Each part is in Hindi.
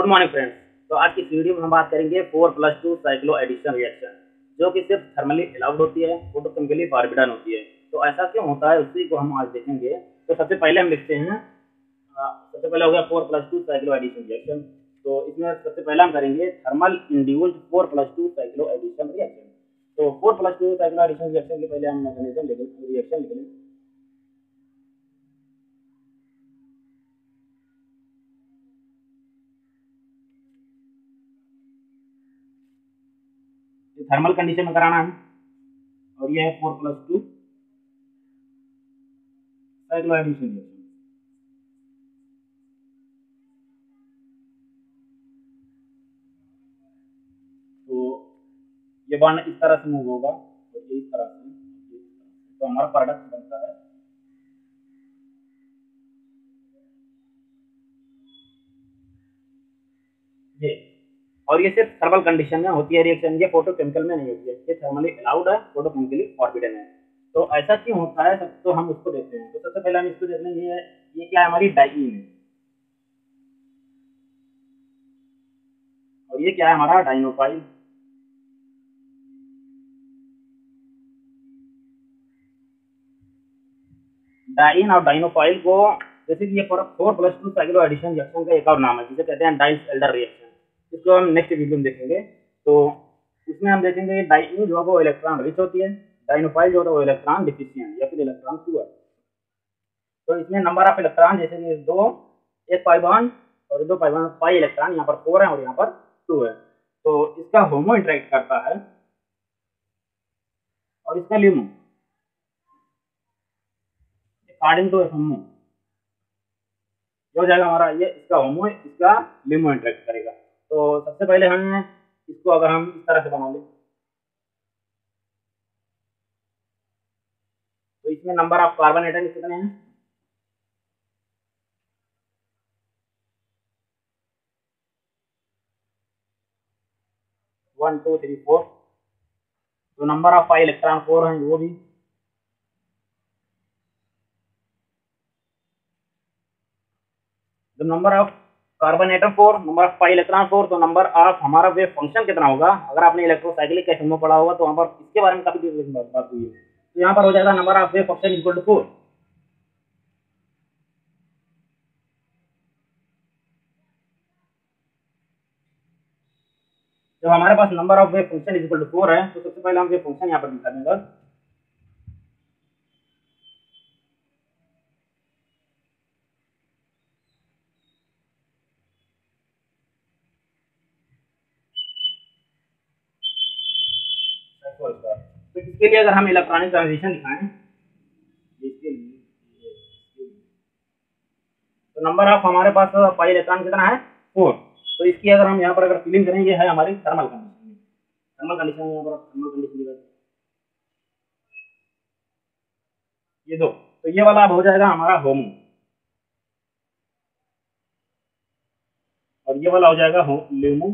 Morning friends. तो आज की वीडियो में हम बात करेंगे 4+2 साइक्लो एडिशन रिएक्शन, जो कि सिर्फ थर्मली अलाउड होती है, फोटोकेमिकली फॉरबिडन होती है। तो ऐसा क्यों होता है उसी को हम आज देखेंगे। तो सबसे पहले हम लिखते हैं, सबसे पहले हो गया 4+2 साइक्लो एडिशन रिएक्शन। तो इसमें सबसे पहले हम करेंगे thermal induced 4+2 cyclo addition reaction. तो 4+2 साइक्लो एडिशन रिएक्शन के पहले हम मैकेनिज्म रिएक्शन लिख लें। थर्मल कंडीशन में कराना है और ये है 4+2 साइक्लो एडिशन रिएक्शन। तो ये बॉन्ड इस तरह से मूव होगा और ये इस तरह से, तो हमारा प्रोडक्ट बनता है ये। और ये सिर्फ थर्मल कंडीशन में होती है रिएक्शन, ये फोटोकेमिकल में नहीं होती है। ये थर्मली अलाउड है, फोटोकेमिकली फॉरबिडन है। तो ऐसा क्यों होता है सब, तो हम उसको देखते हैं। तो सबसे पहले हम इसको देख लेंगे, ये क्या है, हमारी डाइईन है और ये क्या है, हमारा डाइनोफाइल। डाइईन और डाइनोफाइल को, जैसे कि ये 4+2 साइक्लो एडिशन रिएक्शन का एक और नाम है जिसे कहते हैं डाइस एल्डर रिएक्शन। इसको हम नेक्स्ट वीडियो में देखेंगे। तो इसमें हम देखेंगे डाइईन जो है वो इलेक्ट्रॉन रिच होती है, डाइनोफाइल जो है वो इलेक्ट्रॉन डिफिशिएंट या फिर इलेक्ट्रॉन पुअर। तो इसमें नंबर ऑफ इलेक्ट्रॉन, जैसे कि एक पाई बॉन्ड और दो पाई बॉन्ड, पाई इलेक्ट्रॉन यहाँ पर 4 है और यहाँ पर 2 है। तो इसका होमो इंटरेक्ट करता है और इसका लिमो, अकॉर्डिंग टू होमो हो जाएगा हमारा। ये इसका होमो, इसका लिमो इंटरेक्ट करेगा। तो सबसे पहले हम इसको अगर हम इस तरह से बना लें, तो इसमें नंबर ऑफ कार्बन एटम कितने हैं, 1 2 3 4। तो नंबर ऑफ पाई इलेक्ट्रॉन 4 हैं वो भी। तो number of carbon atom 4, number of pi electron 4। तो नंबर ऑफ हमारा वेव फंक्शन कितना होगा, अगर आपने इलेक्ट्रोसाइक्लिक कैसे में पढ़ा होगा तो वहां पर इसके बारे में काफी डिटेल बात हुई है। तो यहाँ पर हो जाएगा number of wave function equal to 4। जब हमारे पास number of wave function equal to 4 है, तो सबसे पहले हम वेव फंक्शन यहाँ पर दिखा देंगे। तो इसके लिए अगर हम इलेक्ट्रॉनिक ट्रांजिशन दिखाएं, इसके लिए तो नंबर ऑफ हमारे पास पाई इलेक्ट्रॉन कितना है, 4। तो इसकी अगर हम यहाँ पर अगर फिलिंग करें, ये है हमारी थर्मल कंडीशन। थर्मल कंडीशन यहाँ पर थर्मल कंडीशन ये दो। तो ये वाला अब हो जाएगा हमारा होमो और ये वाला हो जाएगा लिमो।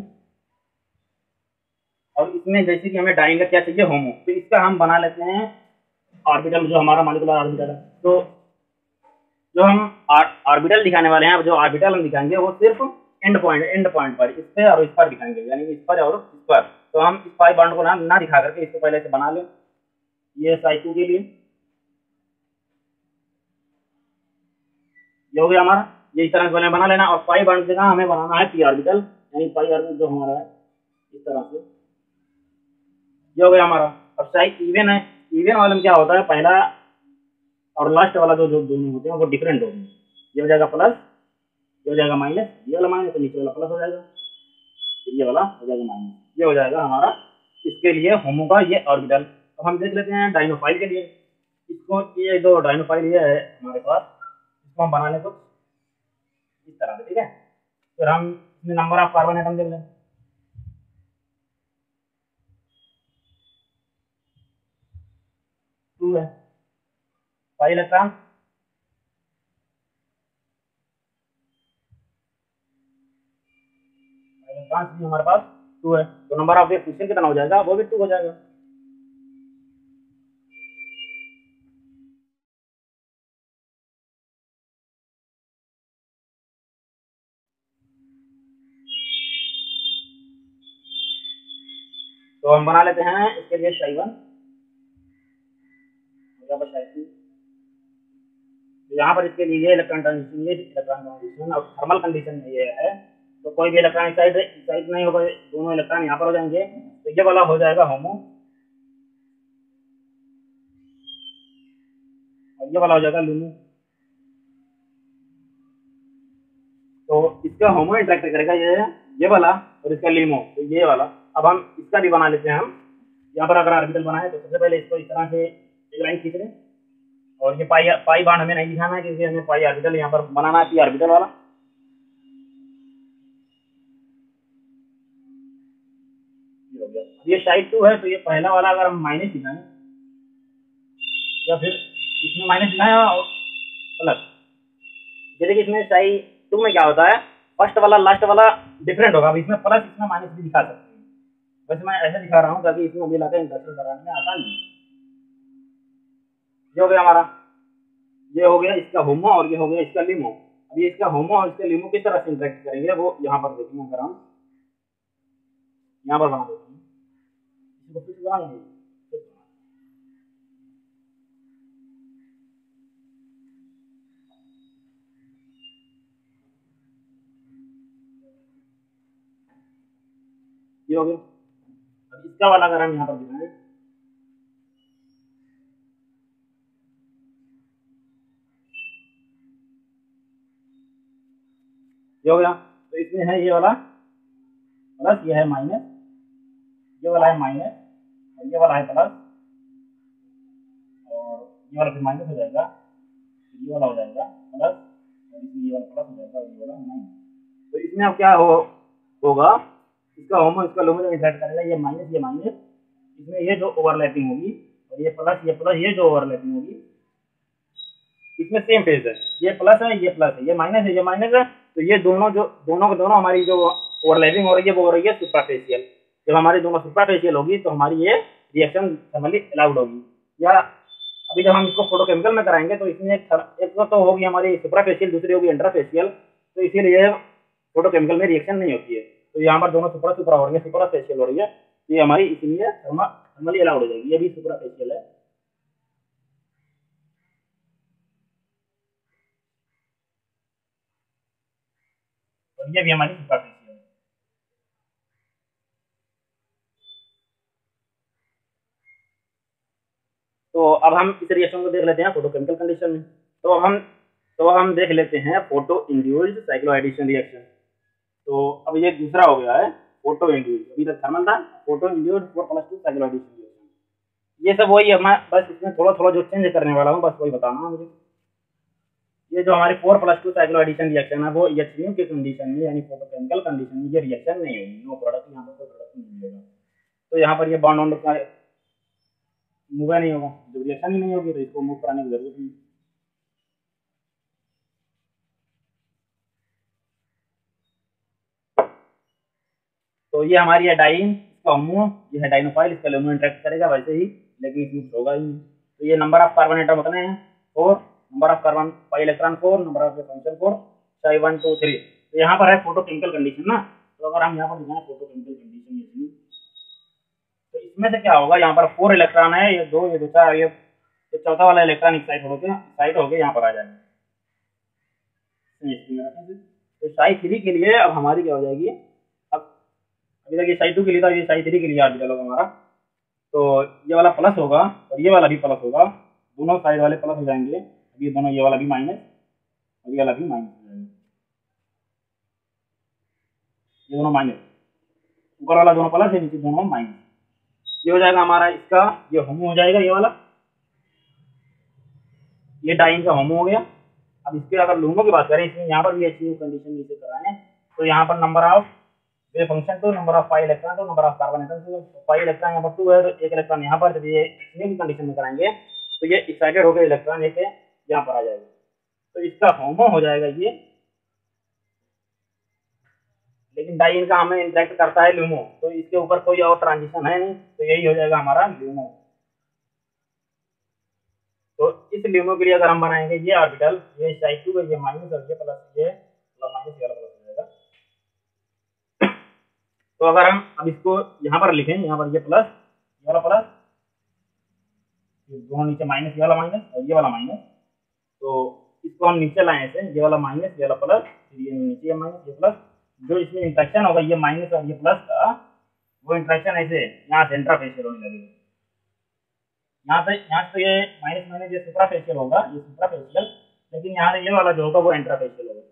और इसमें जैसे कि हमें डाइन का क्या चाहिए, होमो, तो इसका हम बना लेते हैं ऑर्बिटल, जो हमारा मॉलिक्यूलर ऑर्बिटल है। तो जो हम ऑर्बिटल दिखाने वाले हैं, जो ऑर्बिटल हम दिखाएंगे वो सिर्फ एंड पॉइंट पर, इस पे और इस पर दिखाएंगे, यानी इस पर और इस पर। तो हम इस पाई बॉन्ड को ना दिखा करके इसको पहले से बना लें। ये साइक्लो के लिए ये हो गया हमारा, ये इस तरह से बना लेना। और पाई बॉन्ड की जगह हमें बनाना है पी ऑर्बिटल, यानी पाई ऑर्बिटल जो हमारा है इस तरह से। ये हो गया हमारा। अब साइड इवन है, इवन वाले में क्या होता है, पहला और लास्ट वाला जो जो दोनों होते हैं वो डिफरेंट होते हैं। ये हो जाएगा प्लस, ये हो जाएगा माइनस, ये वाला माइनस तो नीचे वाला प्लस हो जाएगा, फिर ये वाला हो जाएगा माइनस। ये हो जाएगा हमारा इसके लिए होमो का ये ऑर्बिटल। अब हम देख लेते हैं डाइनोफाइल के लिए। इसको, ये दो डाइनोफाइल ये है हमारे पास, इसको हम बना लें कुछ इस तरह से, ठीक है। फिर हम इसमें नंबर ऑफ कार्बन एटम देख लें, 2 है। पाई इलेक्ट्रॉन, भी हमारे पास 2 है। तो नंबर ऑफ फिक्शन कितना हो जाएगा, वो भी 2 हो जाएगा। तो हम बना लेते हैं इसके लिए psi 1, यहाँ पर psi 2। तो यहाँ पर इसके लिए इलेक्ट्रॉन ट्रांजिशन, ये इलेक्ट्रॉन ट्रांजिशन और थर्मल कंडीशन में ये है, तो कोई भी इलेक्ट्रॉन एक्साइट नहीं होगा, दोनों इलेक्ट्रॉन यहाँ पर हो जाएंगे, तो ये वाला हो जाएगा होमो और ये वाला हो जाएगा लूमो। तो इसका होमो इंटरेक्ट करेगा ये वाला और इसका लीमो, तो ये वाला। अब हम इसका भी बना लेते हैं। हम यहाँ पर अगर ऑर्बिटल बनाए तो सबसे पहले इसको इस तरह से एक लाइन खींच लें, और ये पाई बांड हमें नहीं दिखाना है क्योंकि हमें पाई ऑर्बिटल यहाँ पर बनाना है, पी ऑर्बिटल वाला। ये हो गया। अब ये साइड 2 है, तो ये पहला वाला अगर हम माइनस दिखाएं या फिर इसमें माइनस दिखाएं और प्लस, जैसे कि इसमें साइड 2 में क्या होता है, फर्स्ट वाला लास्ट वाला डिफरेंट होगा। अब इसमें प्लस इसमें माइनस भी दिखा सकते हैं, वैसे मैं ऐसे दिखा रहा हूँ ताकि इसमें अभी लाकर इंटरेक्शन कराने में आसानी है। ये हो गया हमारा, ये हो गया इसका होमो और ये हो गया इसका लिमो। अभी इसका होमो और इसका लिमो किस तरह से इंटरेक्ट करेंगे वो यहाँ पर देखेंगे। अगर हम यहाँ पर बना देते हैं, इसको फिर से बनाएंगे। ये हो गया। अब इसका वाला अगर हम यहाँ पर दिखाएं, ये हो गया। तो इसमें है ये वाला प्लस, ये है माइनस, ये वाला है माइनस और ये वाला है प्लस, और ये वाला फिर माइनस हो जाएगा, ये वाला हो जाएगा प्लस, और इसमें ये वाला प्लस हो जाएगा और ये वाला माइनस। तो इसमें अब क्या होगा, इसका होमो इसका लोमो इंटरेक्ट करेगा, ये माइनस, इसमें ये जो ओवरलैपिंग होगी और ये प्लस ये जो ओवरलैपिंग होगी, इसमें सेम फेज है, ये प्लस है ये प्लस है, ये माइनस है। तो ये दोनों को दोनों हमारी जो ओवरलैपिंग हो रही है वो हो रही है सुपराफेशियल। जब हमारी दोनों सुपराफेशियल होगी तो हमारी ये रिएक्शन थर्मली अलाउड होगी। या अभी जब हम इसको फोटोकेमिकल में कराएंगे तो इसमें एक तो होगी हमारी सुपराफेशियल, दूसरी होगी इंटरफेशियल, तो इसीलिए फोटोकेमिकल में रिएक्शन नहीं होती है। तो यहाँ पर दोनों सुपरा हो रही है, सुपराफेशियल हो रही है, ये हमारी इसीलिए थर्मली अलाउड हो जाएगी। ये भी सुपराफेशियल है। और ये भी हमारी सुपरफिशियल है। तो अब हम इस रिएक्शन को देख लेते हैं फोटोकेमिकल कंडीशन में। तो हम देख लेते हैं फोटो इंड्यूस्ड साइक्लोएडिशन रिएक्शन। तो अब ये दूसरा हो गया है फोटो इंड्यूस्ड, अभी तक थर्मल था, फोटो इंड्यूस्ड 4+2 साइक्लोएडिशन रिएक्शन। ये सब वही है, मैं बस इसमें थोड़ा जो चेंज करने वाला हूँ बस वही बताना है मुझे। ये जो हमारी 4+2 साइक्लोएडिशन रिएक्शन है वो एचसीयू के कंडीशन में यानी फोटोकेमिकल कंडीशन में ये रिएक्शन नहीं होगी, नो प्रोडक्ट, यहाँ पर कोई प्रोडक्ट नहीं मिलेगा। तो यहाँ पर ये बॉन्ड का मूव नहीं होगा, जब रिएक्शन ही नहीं होगी तो इसको मूव कराने की जरूरत नहीं। तो ये हमारी है डाइन, इसका होमो, ये है डाइनोफाइल, इसका लोमो इंटरेक्ट करेगा वैसे ही, लेकिन इसमें होगा ही नहीं। तो ये नंबर ऑफ कार्बन एटम उतने हैं 4, number of carbon pi electron 4, number of function 4, psi 1 2 3। तो यहाँ पर है फोटोकेमिकल कंडीशन ना, तो अगर हम यहाँ पर दिखाएं फोटोकेमिकल कंडीशन ये, तो इसमें से क्या होगा, यहाँ पर 4 इलेक्ट्रॉन है, ये 2 ये 2 4, ये चौथा वाला इलेक्ट्रॉन एक्साइट होकर यहाँ पर आ जाएगा। तो psi 3 के लिए अब हमारी क्या हो जाएगी, अभी तक ये psi 2 के लिए था, ये psi 3 के लिए ऑर्बिटल होगा हमारा। तो ये वाला प्लस होगा और ये वाला भी प्लस होगा, दोनों साइड वाले प्लस हो जाएंगे। अभी दोनों, ये वाला भी माइनस और ये वाला भी माइनस हो जाएगा, ये दोनों माइनस, ऊपर वाला दोनों प्लस है, नीचे दोनों माइनस। ये हो जाएगा हमारा इसका, ये होमो हो जाएगा, ये वाला, ये डाइन का होमो हो गया। अब इसके अगर लूमो की बात करें, इसमें यहाँ पर भी एचसीयू कंडीशन नीचे कराएं, तो यहाँ पर number of wave function 2, number of pi electron 2, number of carbon atom 2। Pi electron यहाँ पर 2 है, तो एक इलेक्ट्रॉन यहाँ पर, जब ये एचसीयू की कंडीशन में कराएंगे तो ये एक्साइटेड होकर इलेक्ट्रॉन एक यहाँ पर आ जाएगा, तो इसका होमो हो जाएगा ये। लेकिन डाइन का हमें इंटरेक्ट करता है लूमो, तो इसके ऊपर कोई और ट्रांजिशन है नहीं, तो यही हो जाएगा हमारा लूमो। तो इस ल्यूमो के लिए अगर हम बनाएंगे ये ऑर्बिटल, ये psi 2 है, ये माइनस और ये प्लस, ये माइनस, ये प्लस हो जाएगा। तो अगर हम अब इसको यहाँ पर लिखें, यहाँ पर ये प्लस, ये वाला प्लस, ये दोनों नीचे माइनस, ये वाला माइनस और ये वाला माइनस, तो इसको हम नीचे लाए ऐसे, ये वाला माइनस, ये वाला प्लस, फिर ये नीचे ये माइनस, ये प्लस, जो इसमें इंट्रैक्शन होगा ये माइनस और ये प्लस का, वो इंट्रैक्शन ऐसे यहाँ से इंट्राफेशियल होने लगेगा। यहाँ से ये माइनस माइनस ये सुपराफेशियल होगा, ये सुपराफेशियल, लेकिन यहाँ से ये वाला जो होगा वो इंट्राफेशियल होगा।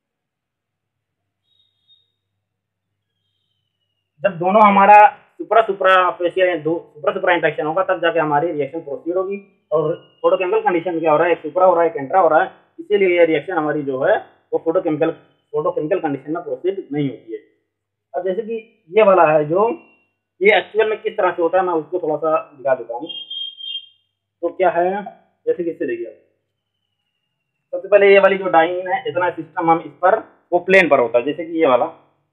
जब दोनों हमारा सुपरा फेशियल सुपरा सुपरा इंट्रैक्शन होगा तब जाके हमारी रिएक्शन प्रोसीड होगी। और फोटोकेमिकल कंडीशन क्या हो रहा है, एक सुपरा हो रहा है, एक इंट्रा हो रहा है, इसीलिए ये रिएक्शन हमारी जो है वो फोटोकेमिकल कंडीशन में प्रोसीड नहीं होती है। अब जैसे कि ये वाला है जो ये एक्चुअल में किस तरह से होता है, मैं उसको थोड़ा सा दिखा देता हूँ। तो क्या है, जैसे कि इससे देखिए, सबसे पहले ये वाली जो डाइन है, इतना सिस्टम हम इस पर वो प्लेन पर होता है, जैसे कि ये वाला,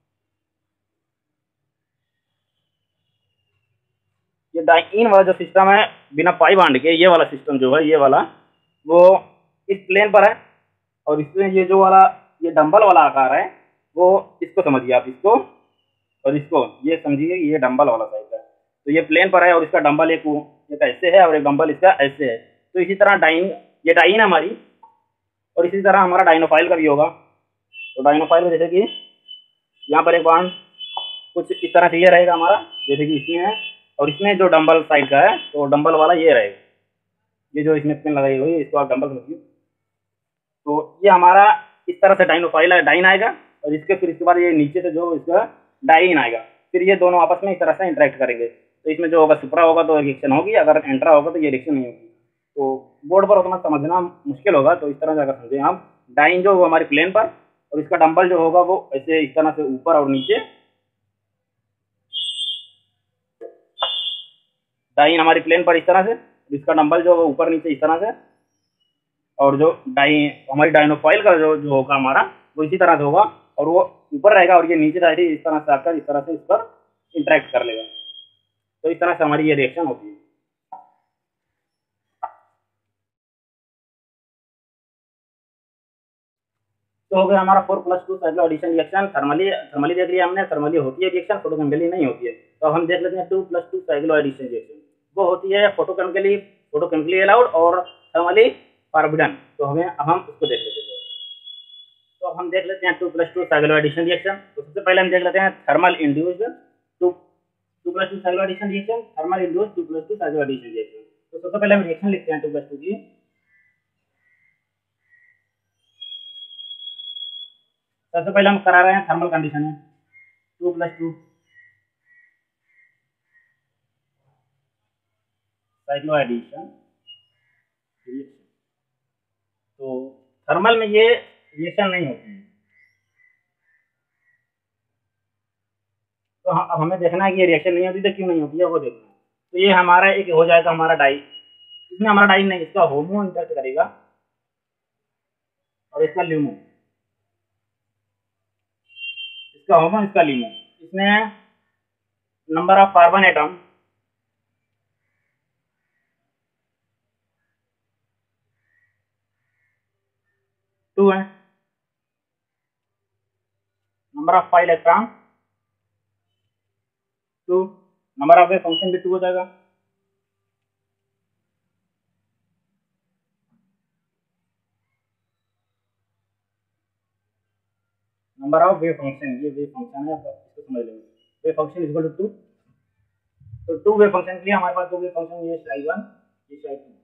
ये डाइन वाला जो सिस्टम है बिना पाई बांध के, ये वाला सिस्टम जो है, ये वाला वो इस प्लेन पर है। और इसमें ये जो वाला ये डंबल वाला आकार है, वो इसको समझिए आप, इसको और इसको ये समझिए, ये डंबल वाला साइज है। तो ये प्लेन पर है और इसका डंबल एक ऐसे है और एक डंबल इसका ऐसे है। तो इसी तरह डाइन, ये डाइन है हमारी, और इसी तरह हमारा डाइनोफाइल का भी होगा। तो डाइनोफाइल में जैसे कि यहाँ पर एक बांध कुछ इस तरह से ये रहेगा हमारा, जैसे कि इसमें है, और इसमें जो डंबल साइड का है तो डंबल वाला ये रहेगा, ये जो इसमें पिन लगाई हुई है इसको आप डंबल समझिए। तो ये हमारा इस तरह से डाइनोफाइल है, डाइन आएगा, और इसके फिर इसके बाद ये नीचे से जो इसका डाइन आएगा, फिर ये दोनों आपस में इस तरह से इंटरेक्ट करेंगे। तो इसमें जो होगा सुपरा होगा तो रिएक्शन होगी, अगर एंट्रा होगा तो ये रिएक्शन नहीं होगी। तो बोर्ड पर उतना समझना मुश्किल होगा, तो इस तरह से अगर समझें आप, डाइन जो होगा हमारी प्लेन पर, और इसका डंबल जो होगा वो ऐसे इस तरह से ऊपर और नीचे, डाइन हमारी प्लेन पर इस तरह से, इसका डंबल जो होगा ऊपर नीचे इस तरह से, और जो हमारी डाइनोफाइल का जो होगा हमारा वो इसी तरह से होगा, और वो ऊपर रहेगा और ये नीचे साइड इस तरह से आकर इस तरह से इस पर इंटरेक्ट कर लेगा। तो इस तरह से हमारी ये रिएक्शन होती है। तो हो गया हमारा 4+2 साइक्लो एडिशन रिएक्शन। थर्मली देख लिया हमने, थर्मली होती है रिएक्शन, फोटोकेमिकली नहीं होती है। तो हम देख लेते हैं 2+2 साइक्लो एडिशन रिएक्शन, वो होती है फोटोकेमिकली अलाउड और थर्मली फॉरबिडन। तो अब हम उसको देख लेते हैं। तो अब हम देख लेते हैं 2+2 साइक्लो एडिशन रिएक्शन। तो सबसे पहले हम देख लेते हैं thermal induced 2+2 cyclo addition reaction, thermal induced 2+2 cyclo addition reaction. तो सबसे पहले हम रिएक्शन लिखते हैं 2+2 की। सबसे पहले हम करा रहे हैं थर्मल कंडीशन है 2+2 साइक्लो एडिशन रिएक्शन। तो थर्मल में ये रिएक्शन नहीं होती है। तो अब हमें देखना है कि ये रिएक्शन नहीं होती तो क्यों नहीं होती है वो देखना है। तो ये हमारा एक हो जाएगा हमारा डाई, इसमें हमारा डाई नहीं, इसका होमो इंटरेक्ट करेगा और इसका ल्यूमो, इसका होमो इसका ल्यूमो। इसमें नंबर ऑफ कार्बन एटम 2 है, number of pi electron 2, number of wave function भी 2 हो जाएगा। नंबर ऑफ वेव फंक्शन, ये वेव फंक्शन है, इसको समझ लेंगे। Wave function equal to 2। तो 2 वेव फंक्शन के लिए हमारे पास 2 वेव फंक्शन, ये psi1 ये psi2।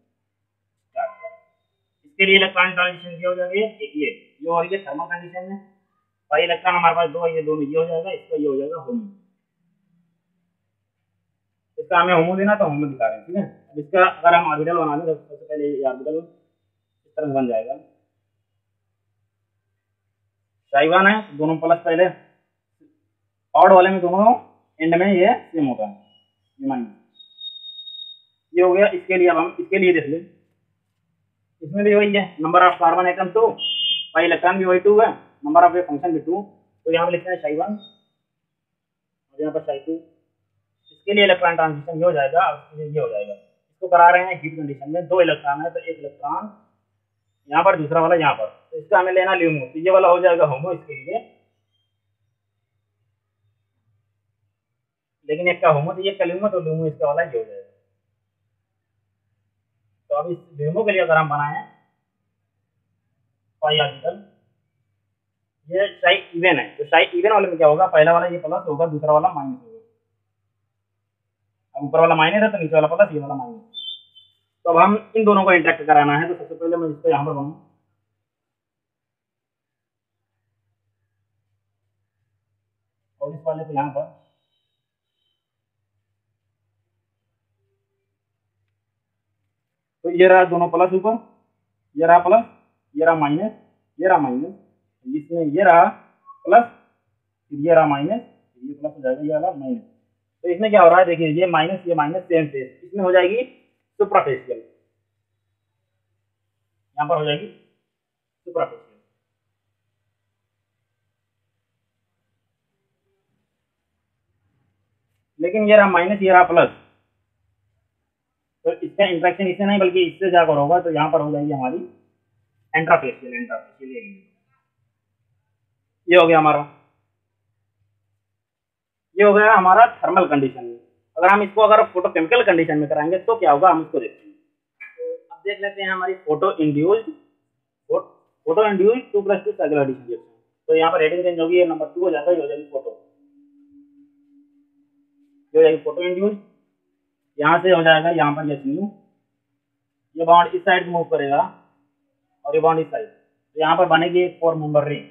इसके लिए इलेक्ट्रॉन ट्रांजिशन क्या हो जाएगी, एक ये हो रही है थर्मल कंडीशन में, पाई इलेक्ट्रॉन हमारे पास 2 है, ये दोनों ये हो जाएगा, इसका ये हो जाएगा होमो। इसका हमें होमो देना तो होमो दिखा रहे हैं, ठीक है। अब इसका अगर हम ऑर्बिटल बना दें तो सबसे पहले ये ऑर्बिटल इस तरह बन जाएगा, psi1 है, दोनों प्लस, पहले ऑड वाले में दोनों एंड में ये सेम होता है, ये माइनस, ये हो गया। इसके लिए अब हम इसके लिए देख लें, इसमें भी वही है, number of carbon atom 2, pi electron भी वही 2 है, नंबर ऑफ वेव फंक्शन भी 2। तो यहाँ पे लिखते हैं psi1 और यहाँ पर psi2। इसके लिए इलेक्ट्रॉन ट्रांजिशन ये हो जाएगा, उसके लिए ये हो जाएगा। इसको करा रहे हैं हीट कंडीशन में, 2 इलेक्ट्रॉन है तो एक इलेक्ट्रॉन यहाँ पर, दूसरा वाला यहाँ पर, तो इसका हमें लेना ल्यूमो, तो ये वाला हो जाएगा होमो इसके लिए। लेकिन एक का होमो चाहिए, एक का ल्यूमो, तो ल्यूमो इसका वाला ये हो जाएगा। तो अब इस ल्यूमो के लिए अगर हम बनाए पाई ऑर्बिटल, ये साई इवन है, तो साई इवन वाले में क्या होगा, पहला वाला ये प्लस होगा, दूसरा वाला माइनस होगा। अब ऊपर वाला माइनस है तो नीचे वाला प्लस, ये वाला माइनस। तो अब हम इन दोनों को इंटरेक्ट कराना है, तो सबसे पहले मैं इसको यहाँ पर बनाऊँ, और इस वाले को यहाँ पर, तो ये रहा दोनों प्लस ऊपर, ये रहा प्लस, ये रहा माइनस, ये रहा माइनस, इसमें ये रहा प्लस, फिर ये रहा माइनस, ये प्लस हो जाएगा, ये वाला माइनस। तो इसमें क्या हो रहा है, देखिए ये माइनस सेम फेस, इसमें हो जाएगी सुप्राफेशियल, यहाँ पर हो जाएगी सुप्राफेशियल। लेकिन ये रहा माइनस, ये रहा प्लस, तो इसका इंट्रैक्शन इससे नहीं बल्कि इससे जाकर होगा, तो यहाँ पर हो जाएगी हमारी एंट्राफेशियल। ये हो गया हमारा, ये हो गया हमारा थर्मल कंडीशन में। अगर हम इसको अगर फोटोकेमिकल कंडीशन में कराएंगे तो क्या होगा, हम इसको देखते हैं। तो अब देख लेते हैं हमारी photo induced 2+2 cycle addition reaction. तो यहाँ पर हेडिंग चेंज होगी, ये नंबर 2 हो जाएगा, ये हो जाएगी फोटो, ये हो जाएगी फोटो इंड्यूस्ड। यहाँ से हो जाएगा यहाँ पर एच न्यू, ये बॉन्ड इस साइड मूव करेगा और ये बॉन्ड इस साइड, तो यहाँ पर बनेगी एक 4 मेंबर रिंग,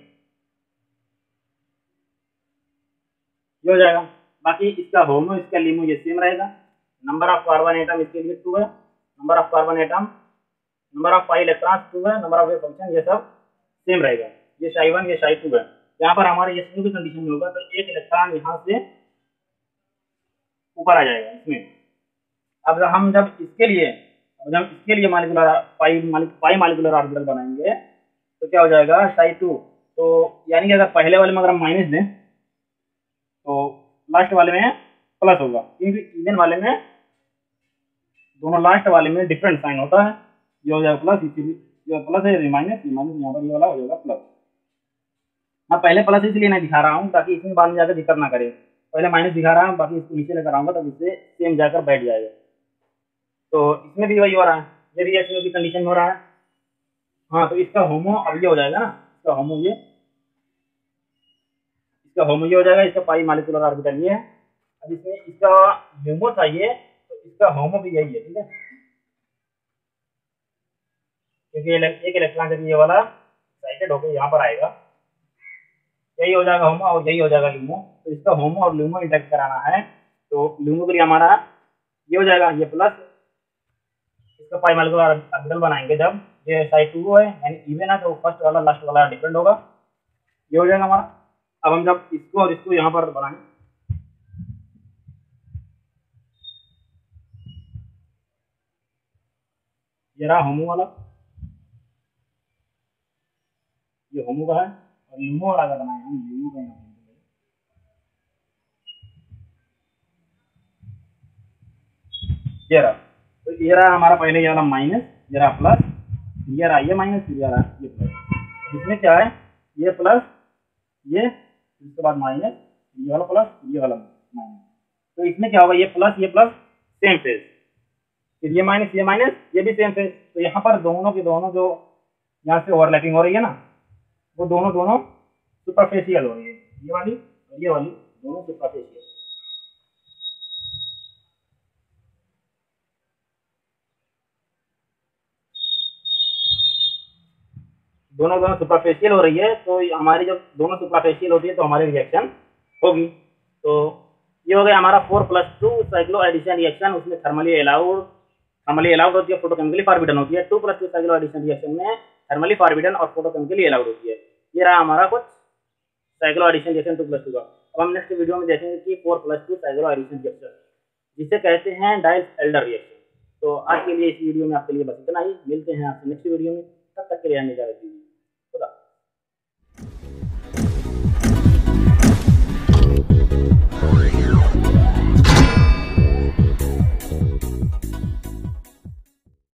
ये हो जाएगा। बाकी इसका होमो, इसका लिमो ये सेम रहेगा। नंबर ऑफ कार्बन एटम इसके लिए 2 है, number of carbon atom, number of pi electrons 2 है, नंबर ऑफ फंक्शन ये सब सेम रहेगा। ये शाई 1, ये शाई 2 है। यहाँ पर हमारे ये की कंडीशन में होगा, तो एक इलेक्ट्रॉन यहाँ से ऊपर आ जाएगा इसमें। अब हम जब इसके लिए मालिकुलर पाई मालिकुलर ऑर्बिटल बनाएंगे तो क्या हो जाएगा, शाई 2। तो यानी कि अगर पहले वाले में अगर हम माइनस दें तो लास्ट वाले में प्लस होगा, क्योंकि इवन वाले में दोनों लास्ट वाले में डिफरेंट साइन होता है। ये हो जाएगा प्लस, ये प्लस है, ये माइनस, यहाँ पर ये वाला हो जाएगा प्लस। मैं पहले प्लस इसलिए नहीं दिखा रहा हूँ ताकि इसमें बाद में जाकर दिक्कत ना करे, पहले माइनस दिखा रहा हूँ, बाकी इसको नीचे लेकर आऊंगा तब इससे सेम जाकर बैठ जाएगा। तो इसमें भी वही हो रहा है, ये भी एच की कंडीशन में हो रहा है। हाँ, तो इसका होमो अब ये हो जाएगा ना, इसका होमो ये हो जाएगा, इसका पाई मालिकुलर ऑर्बिटल ये है। अब इसमें इसका ल्यूमो चाहिए, तो इसका होमो भी यही है, ठीक है, क्योंकि एक इलेक्ट्रॉन जब ये वाला एक्साइटेड होकर यहाँ पर आएगा, यही हो जाएगा होमो और यही हो जाएगा ल्यूमो। तो इसका होमो और ल्यूमो इंटरेक्ट कराना है, तो ल्यूमो के लिए हमारा ये हो जाएगा, ये प्लस, इसका पाई मालिकुलर ऑर्बिटल बनाएंगे जब ये साइड 2 है यानी इवन है, तो फर्स्ट वाला लास्ट वाला डिपेंड होगा, ये हो जाएगा हमारा। अब हम जब इसको और इसको यहाँ पर बनाएंगे, ये रहा होमो वाला, ये होमो का है, और ल्यूमो वाला अगर बनाए हम ल्यूमो का यहाँ ये रहा। तो ये रहा हमारा पहले ये वाला माइनस, ये रहा प्लस, ये रहा ये माइनस, ये रहा ये प्लस। इसमें क्या है, ये प्लस, ये इसके बाद माइनस, ये वाला प्लस, ये वाला माइनस। तो इसमें क्या होगा, ये प्लस सेम फेज, फिर ये माइनस, ये भी सेम फेज। तो यहाँ पर दोनों की दोनों जो यहाँ से ओवरलैपिंग हो रही है ना, वो दोनों सुपरफेशियल हो रही है, ये वाली और ये वाली दोनों सुपरफेशियल। दोनों सुपरफेशियल हो रही है, तो हमारी जब दोनों सुपरफेशियल होती है तो हमारी रिएक्शन होगी। तो ये हो गया हमारा 4+2 साइक्लो एडिशन रिएक्शन। उसमें थर्मली अलाउड होती है, फोटोकेमिकली फॉरबिडन होती है। 2+2 साइक्लो एडिशन रिएक्शन में थर्मली फॉरबिडन और फोटोकेमिकली अलाउड होती है। ये रहा हमारा कुछ साइक्लो एडिशन रिएक्शन 2+2 का। अब हम नेक्स्ट वीडियो में देखेंगे कि 4+2 साइक्लो एडिशन रिएक्शन, जिसे कहते हैं डाइल्स-एल्डर रिएक्शन। तो आज के लिए इस वीडियो में आपके लिए बस इतना ही। मिलते हैं आपसे नेक्स्ट वीडियो में, तब तक के लिए हमें इजाजत दीजिए।